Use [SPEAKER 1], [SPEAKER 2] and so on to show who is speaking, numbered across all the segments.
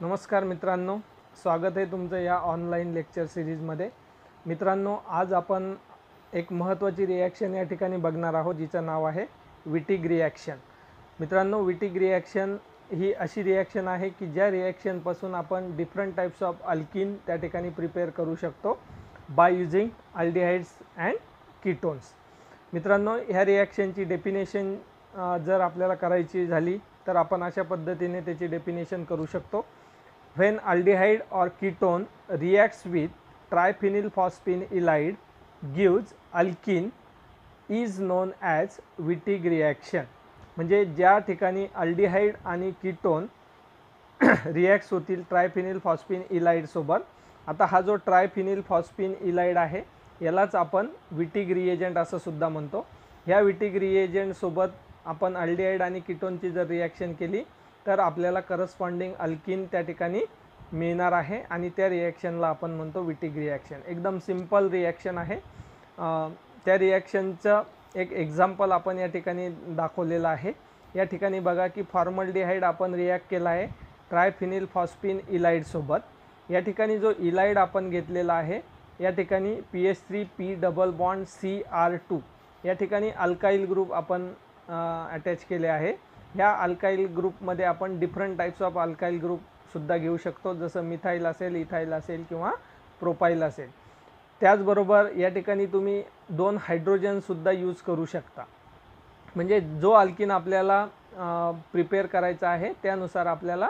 [SPEAKER 1] नमस्कार मित्रांनो, स्वागत आहे तुमचं या ऑनलाईन लेक्चर सिरीजमध्ये। मित्रांनो, आज आपण एक महत्त्वाची रिॲक्शन या ठिकाणी बघणार आहोत, जिचं नाव आहे विटिग रिॲक्शन। मित्रांनो, विटिग रिॲक्शन ही अशी रिॲक्शन आहे की ज्या रिॲक्शनपासून आपण डिफरंट टाइप्स ऑफ अल्किन त्या ठिकाणी प्रिपेअर करू शकतो by using aldehydes and ketones. मित्रांनो, ह्या रिॲक्शनची डेफिनेशन जर आपल्याला करायची झाली तर आपण अशा पद्धतीने त्याची डेफिनेशन करू शकतो। When aldehyde or ketone reacts with triphenylphosphenolide gives alkene is known as Wittig reaction। म्हणजे ज्या ठिकाणी अल्डिहाइड आणि कीटोन रिॲक्ट्स होतील ट्रायफेनिलफॉस्फेनइलाइड सोबत। आता हा जो ट्रायफेनिलफॉस्फेनइलाइड आहे यालाच आपण विटिग रिएजंट असं सुद्धा म्हणतो। ह्या विटिग रिएजंट सोबत आपण अल्डिहाइड आणि कीटोनची जर रिॲक्शन केली तर आपल्याला करस्पॉन्डिंग अल्किन त्या ठिकाणी मिळणार आहे आणि त्या रिॲक्शनला आपण म्हणतो विटिग रिॲक्शन। एकदम सिंपल रिॲक्शन आहे। त्या रिॲक्शनचं एक एक्झाम्पल आपण या ठिकाणी दाखवलेलं आहे। या ठिकाणी बघा की फॉर्मल्डिहाइड आपण रिॲक्ट केला आहे ट्रायफेनिलफॉस्फेनइलाइड सोबत। या ठिकाणी जो इलाइड आपण घेतलेला आहे या ठिकाणी PH3P डबल बॉन्ड Cr2 या ठिकाणी अल्काइल ग्रुप आपण अटॅच केले आहे। ह्या अल्काइल ग्रुपमध्ये आपण different types of alkyl group सुद्धा घेऊ शकतो, जसं मिथाइल असेल, इथाइल असेल किंवा प्रोपाइल असेल। त्याचबरोबर या ठिकाणी तुम्ही 2 हायड्रोजन सुद्धा यूज करू शकता। म्हणजे जो अल्किन आपल्याला प्रिपेअर करायचा आहे त्यानुसार आपल्याला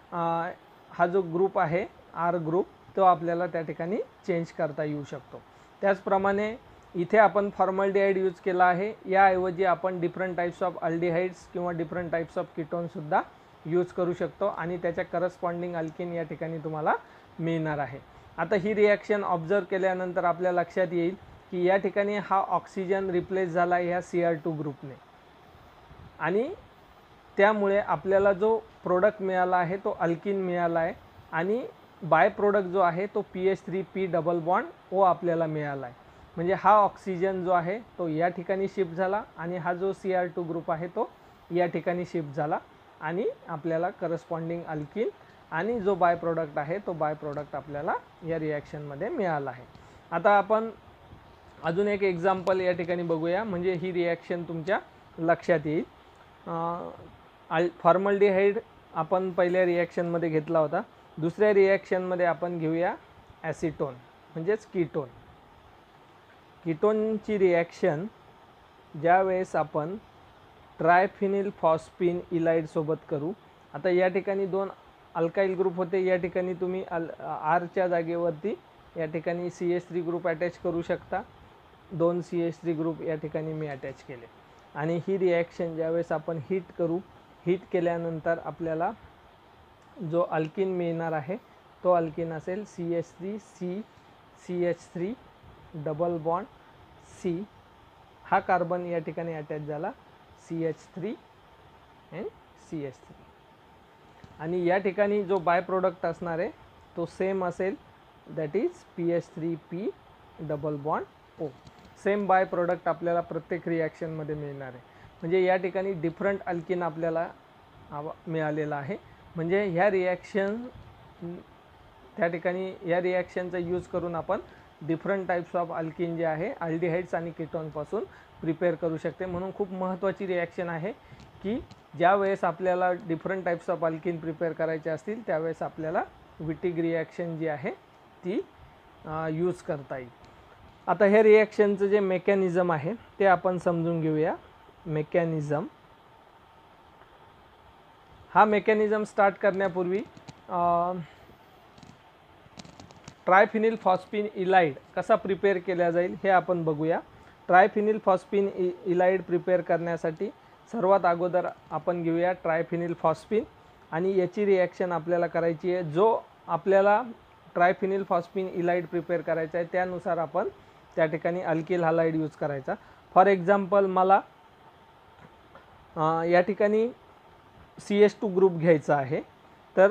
[SPEAKER 1] हा जो ग्रुप आहे आर ग्रुप तो आपल्याला त्या ठिकाणी चेंज करता येऊ शकतो। त्याचप्रमाणे इथे आपण फॉर्मल्डिहाइड यूज केला आहे, याऐवजी आपण डिफरंट टाइप्स ऑफ अल्डिहाइड्स किंवा डिफरंट टाइप्स ऑफ कीटोन सुद्धा यूज करू शकतो आणि त्याच्या करस्पॉन्डिंग अल्किन या ठिकाणी तुम्हाला मिळणार आहे। आता ही रिॲक्शन ऑब्झर्व केल्यानंतर आपल्या लक्षात येईल की या ठिकाणी हा ऑक्सिजन रिप्लेस झाला ह्या Cr2 ग्रुपने आणि त्यामुळे आपल्याला जो प्रोडक्ट मिळाला आहे तो अल्किन मिळाला आहे आणि बाय प्रोडक्ट जो आहे तो PH3P डबल बॉन्ड O आपल्याला मिळाला आहे। म्हणजे हा ऑक्सिजन जो आहे तो या ठिकाणी शिफ्ट झाला आणि हा जो Cr2 ग्रुप आहे तो या ठिकाणी शिफ्ट झाला आणि आपल्याला करस्पॉन्डिंग अल्किन आणि जो बाय प्रोडक्ट आहे तो बाय प्रोडक्ट आपल्याला या रिॲक्शनमध्ये मिळाला आहे। आता आपण अजून एक एक्झाम्पल या ठिकाणी बघूया, म्हणजे ही रिॲक्शन तुमच्या लक्षात येईल। फॉर्मल्डिहाइड आपण पहिल्या रिॲक्शनमध्ये घेतला होता, दुसऱ्या रिॲक्शनमध्ये आपण घेऊया ॲसिटोन म्हणजेच कीटोन। कीटोनची रिॲक्शन ज्यावेळेस आपण ट्रायफेनिलफॉस्फेनइलाइड सोबत करू। आता या ठिकाणी 2 अल्काइल ग्रुप होते, या ठिकाणी तुम्ही आरच्या जागेवरती या ठिकाणी CH3 ग्रुप अटॅच करू शकता। 2 CH3 ग्रुप या ठिकाणी मी अटॅच केले आणि ही रिॲक्शन ज्यावेळेस आपण हीट करू, हीट केल्यानंतर आपल्याला जो अल्किन मिळणार आहे तो अल्किन असेल CH3CH3 डबल बॉन्ड C। हा कार्बन या ठिकाणी अटॅच झाला CH3 and CH3 आणि या ठिकाणी जो बाय प्रोडक्ट असणार आहे तो सेम असेल, that is PH3P double bond O। Same byproduct आपल्याला प्रत्येक रिॲक्शनमध्ये मिळणार आहे। म्हणजे या ठिकाणी डिफरंट अल्किन आपल्याला मिळालेला आहे। म्हणजे ह्या रिॲक्शन त्या ठिकाणी या रिॲक्शनचा यूज करून आपण डिफरंट टाइप्स ऑफ अल्किन जे आहे अल्डिहाइड्स आणि कीटोनपासून प्रिपेअर करू शकते। म्हणून खूप महत्त्वाची रिॲक्शन आहे की ज्यावेळेस आपल्याला different types of alkene prepare करायचे असतील त्यावेळेस आपल्याला विटिग रिॲक्शन जी आहे ती यूज करता येईल। आता हे रिॲक्शनचं जे मेकॅनिझम आहे ते आपण समजून घेऊया। मेकॅनिझम, हा मेकॅनिझम स्टार्ट करण्यापूर्वी ट्रायफेनिलफॉस्फेनइलाइड कसा प्रिपेअर केला जाईल हे आपण बघूया। ट्रायफेनिलफॉस्फेनइलाइड प्रिपेअर करण्यासाठी सर्वात अगोदर आपण घेऊया ट्रायफेनिलफॉस्फेन आणि याची रिॲक्शन आपल्याला करायची आहे। जो आपल्याला ट्रायफेनिलफॉस्फेनइलाइड प्रिपेअर करायचा आहे त्यानुसार आपण त्या ठिकाणी अल्किल हालाइड यूज करायचा। फॉर एक्झाम्पल मला या ठिकाणी CH2 ग्रुप घ्यायचा आहे, तर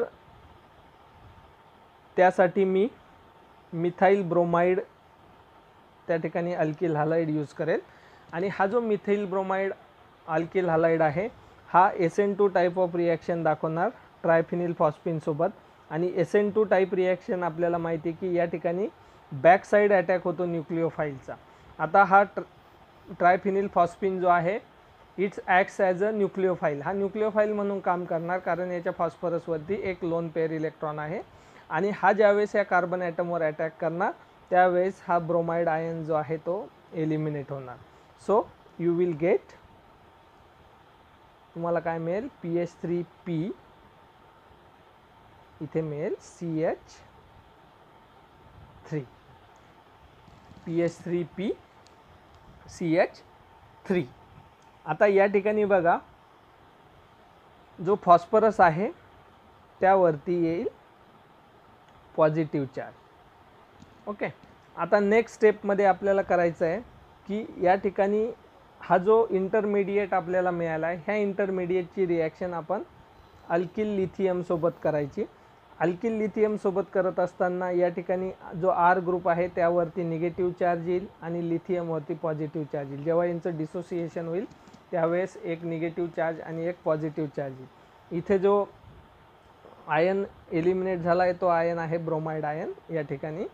[SPEAKER 1] त्यासाठी मी मिथाइल ब्रोमाइड त्या ठिकाणी अल्किल हालाइड यूज करेल आणि हा जो मिथाइल ब्रोमाइड अल्किल हालाइड आहे हा SN2 टाइप ऑफ रिॲक्शन दाखवणार ट्रायफेनिलफॉस्फेन सोबत आणि SN2 टाईप रिॲक्शन आपल्याला माहिती आहे की या ठिकाणी बॅक साईड अटॅक होतो न्यूक्लिओफाईलचा. आता हा ट्रायफिनिल फॉस्फिन जो आहे it's acts as a nucleophile. हा न्यूक्लिओफाईल म्हणून काम करणार कारण याच्या फॉस्फरसवरती एक लोन पेअर इलेक्ट्रॉन आहे आणि हा ज्यावेळेस या कार्बन ॲटमवर अटॅक करणार त्यावेळेस हा ब्रोमाइड आयन जो आहे तो एलिमिनेट होणार. सो यू विल गेट, तुम्हाला काय मिळेल, PH3P, इथे मिळेल CH3, PH3P CH3. आता या ठिकाणी बघा जो फॉस्फरस आहे त्यावरती येईल पॉझिटिव्ह चार्ज. ओके, आता नेक्स्ट स्टेपमध्ये आपल्याला करायचं आहे की या ठिकाणी हा जो इंटरमिडिएट आपल्याला मिळाला आहे ह्या इंटरमिडिएटची रिॲक्शन आपण अल्किल लिथियम सोबत करायची. अल्किल लिथियम सोबत करत असताना या ठिकाणी जो R ग्रुप आहे त्यावरती निगेटिव्ह चार्ज येईल आणि लिथियमवरती पॉझिटिव्ह चार्ज येईल. जेव्हा यांचं डिसोसिएशन होईल त्यावेळेस एक निगेटिव्ह चार्ज आणि एक पॉझिटिव्ह चार्ज येईल. इथे जो आयन एलिमिनेट झाला आहे तो आयन आहे ब्रोमाइड आयन या ठिकाणी.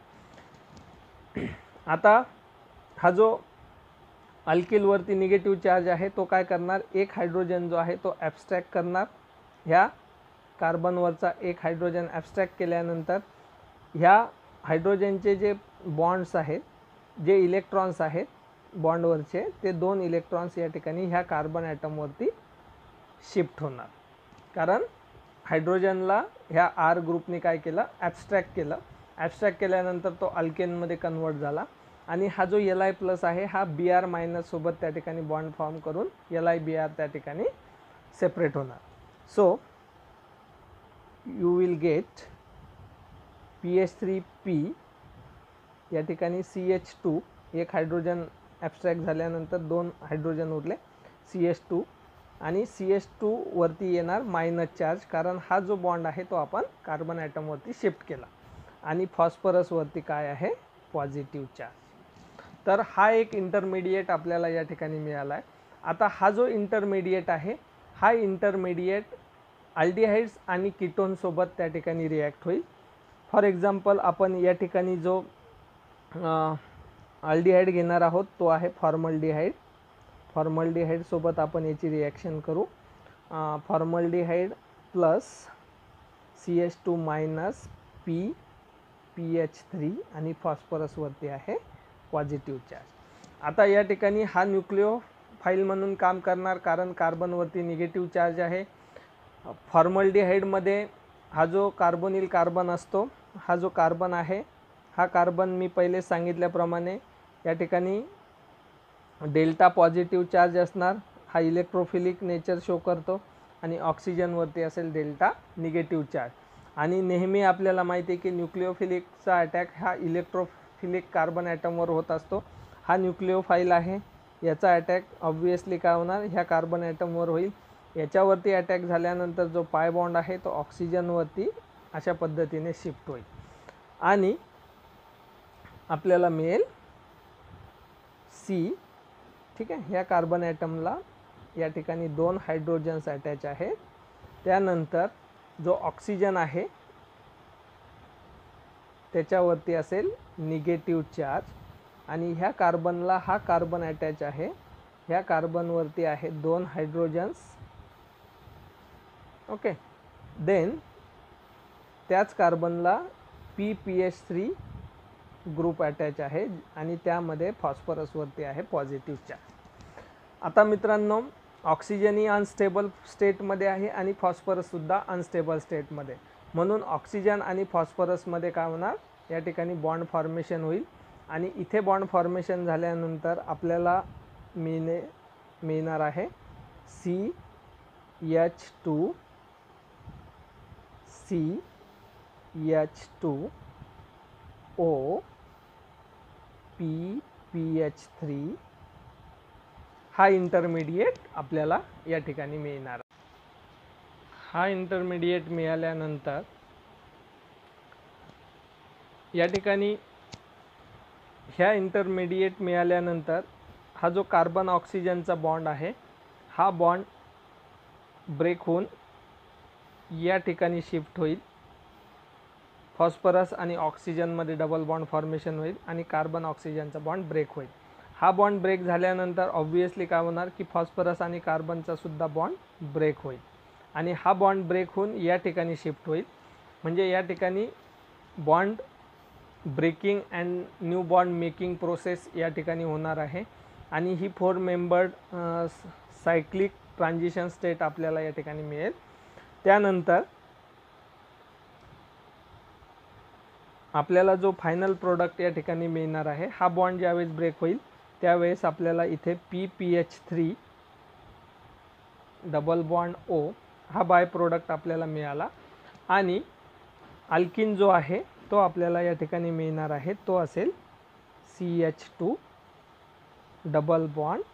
[SPEAKER 1] आता हा जो अल्किलवरती निगेटिव्ह चार्ज आहे तो काय करणार, एक हायड्रोजन जो आहे तो ॲब्स्ट्रॅक्ट करणार. ह्या कार्बनवरचा एक हायड्रोजन ॲब्स्ट्रॅक्ट केल्यानंतर ह्या हायड्रोजनचे जे बॉन्ड्स आहेत, जे इलेक्ट्रॉन्स आहेत बॉन्डवरचे, ते 2 इलेक्ट्रॉन्स या ठिकाणी ह्या कार्बन ॲटमवरती शिफ्ट होणार. कारण हायड्रोजनला ह्या R ग्रुपने काय केलं, ॲब्स्ट्रॅक्ट केलं. ॲब्स्ट्रॅक्ट केल्यानंतर तो अल्केनमध्ये कन्वर्ट झाला आणि हा जो Li+ आहे हा Br- सोबत त्या ठिकाणी बॉन्ड फॉर्म करून LiBr त्या ठिकाणी सेपरेट होणार. So you will get PH3P, या ठिकाणी CH2, एक हायड्रोजन ॲब्स्ट्रॅक्ट झाल्यानंतर 2 हायड्रोजन उरले, CH2, आणि CH2 वरती येणार मायनस चार्ज कारण हा जो बॉन्ड आहे तो आपण कार्बन ॲटमवरती शिफ्ट केला आणि फॉस्फरसवरती काय आहे, पॉझिटिव्ह चार्ज. तर हा एक इंटरमिडिएट आपल्याला या ठिकाणी मिळाला आहे. आता हा जो इंटरमिडिएट आहे हा इंटरमिडिएट अल्डिहाइड्स आणि कीटोनसोबत त्या ठिकाणी रिॲक्ट होईल. फॉर एक्झाम्पल आपण या ठिकाणी जो अल्डिहाइड घेणार आहोत तो आहे फॉर्मल्डिहाइड. फॉर्मल्डिहाइडसोबत आपण याची रिॲक्शन करू. फॉर्मल्डिहाइड प्लस CH2- PH3 आणि फॉस्फरसवरती आहे पॉझिटिव्ह चार्ज. आता या ठिकाणी हा न्यूक्लिओफाईल म्हणून काम करणार कारण कार्बनवरती निगेटिव्ह चार्ज आहे. फॉर्मल्डिहाइडमध्ये हा जो कार्बोनिल कार्बन असतो, हा जो कार्बन आहे हा कार्बन मी पहिले सांगितल्याप्रमाणे या ठिकाणी डेल्टा पॉझिटिव्ह चार्ज असणार, हा इलेक्ट्रोफिलिक नेचर शो करतो, आणि ऑक्सिजनवरती असेल डेल्टा निगेटिव्ह चार्ज. आणि नेहमी आपल्याला माहिती आहे की न्यूक्लिओफिलिकचा अटॅक हा इलेक्ट्रोफिलिक कार्बन ॲटमवर होत असतो. हा न्यूक्लिओफाईल आहे, याचा अटॅक ऑब्वियसली काय होणार, ह्या कार्बन ॲटमवर होईल. याच्यावरती अटॅक झाल्यानंतर जो पाय बॉन्ड आहे तो ऑक्सिजनवरती अशा पद्धतीने शिफ्ट होईल आणि आपल्याला मिळेल C. ठीक आहे, ह्या कार्बन ॲटमला या ठिकाणी 2 हायड्रोजन्स अटॅच आहेत. त्यानंतर जो ऑक्सिजन आहे त्याच्यावरती असेल निगेटिव्ह चार्ज आणि ह्या कार्बनला हा कार्बन अटॅच आहे, ह्या कार्बनवरती आहे 2 हायड्रोजन्स. ओके, देन त्याच कार्बनला PPH3 ग्रुप अटॅच आहे आणि त्यामध्ये फॉस्फरसवरती आहे पॉझिटिव्ह चार्ज. आता मित्रांनो, ऑक्सिजन ही अनस्टेबल स्टेटमध्ये आहे आणि फॉस्फरससुद्धा अनस्टेबल स्टेटमध्ये, म्हणून ऑक्सिजन आणि फॉस्फरसमध्ये काय होणार, या ठिकाणी बॉन्ड फॉर्मेशन होईल आणि इथे बॉन्ड फॉर्मेशन झाल्यानंतर आपल्याला मिळणार आहे CH2 CH2O PPH3. हा इंटरमिडिएट आपल्याला या ठिकाणी मिळणार. हा इंटरमिडिएट मिळाल्यानंतर या ठिकाणी ह्या इंटरमिडिएट मिळाल्यानंतर हा जो कार्बन ऑक्सिजनचा बॉन्ड आहे हा बॉन्ड ब्रेक होऊन या ठिकाणी शिफ्ट होईल फॉस्फरस आणि ऑक्सिजनमध्ये डबल बॉन्ड फॉर्मेशन होईल आणि कार्बन ऑक्सिजनचा बॉन्ड ब्रेक होईल. हा बॉन्ड ब्रेक झाल्यानंतर ऑब्व्हियसली काय होणार की फॉस्फरस आणि कार्बनचा सुद्धा बॉन्ड ब्रेक होईल आणि हा बॉन्ड ब्रेक होऊन या ठिकाणी शिफ्ट होईल. म्हणजे या ठिकाणी bond breaking and new bond making process या ठिकाणी होणार आहे आणि ही 4 मेंबर्ड सायक्लिक ट्रान्झिशन स्टेट आपल्याला या ठिकाणी मिळेल. त्यानंतर आपल्याला जो फायनल प्रोडक्ट या ठिकाणी मिळणार आहे, हा बॉन्ड ज्यावेळेस ब्रेक होईल त्यावेळेस आपल्याला इथे PPH3 डबल बॉन्ड O हा बाय प्रोडक्ट आपल्याला मिळाला आणि अल्किन जो आहे तो आपल्याला या ठिकाणी मिळणार आहे, तो असेल CH2 डबल बॉन्ड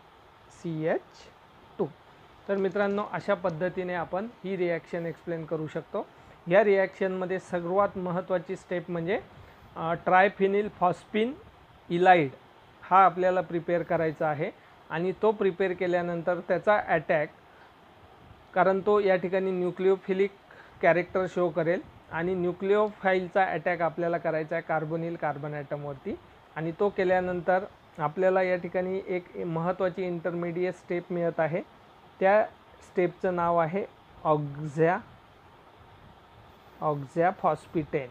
[SPEAKER 1] CH2. तर मित्रांनो, अशा पद्धतीने आपण ही रिॲक्शन एक्सप्लेन करू शकतो. या रिॲक्शनमध्ये सर्वात महत्त्वाची स्टेप म्हणजे ट्रायफिनिल फॉस्फिन इलाइड हा आपल्याला प्रिपेअर करायचा आहे आणि तो प्रिपेअर केल्यानंतर त्याचा अटॅक, कारण तो या ठिकाणी न्यूक्लिओफिलिक कॅरेक्टर शो करेल आणि न्यूक्लिओफाईलचा अटॅक आपल्याला करायचा आहे कार्बोनिल कार्बन ॲटमवरती आणि तो केल्यानंतर आपल्याला या ठिकाणी एक महत्त्वाची इंटरमिडिएट स्टेप मिळत आहे. त्या स्टेपचं नाव आहे ऑक्झॅफॉस्फेटेन.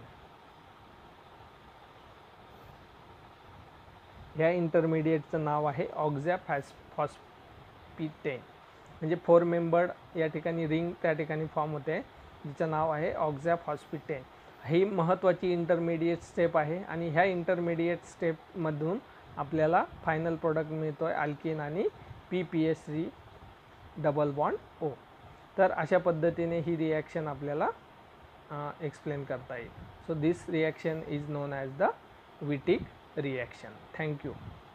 [SPEAKER 1] या इंटरमिडिएटचं नाव आहे ऑक्झॅफॉस्फेटेन. म्हणजे 4 मेंबर्ड या ठिकाणी रिंग त्या ठिकाणी फॉर्म होते जिचं नाव आहे ऑक्झॅफॉस्फेटेन. ही महत्त्वाची इंटरमिडिएट स्टेप आहे आणि ह्या इंटरमिडिएट स्टेपमधून आपल्याला फायनल प्रोडक्ट मिळतो आहे अल्किन आणि PPH3 डबल बॉन्ड O. तर अशा पद्धतीने ही रिॲक्शन आपल्याला एक्सप्लेन करता येईल. So this reaction is known as the Wittig reaction. Thank you.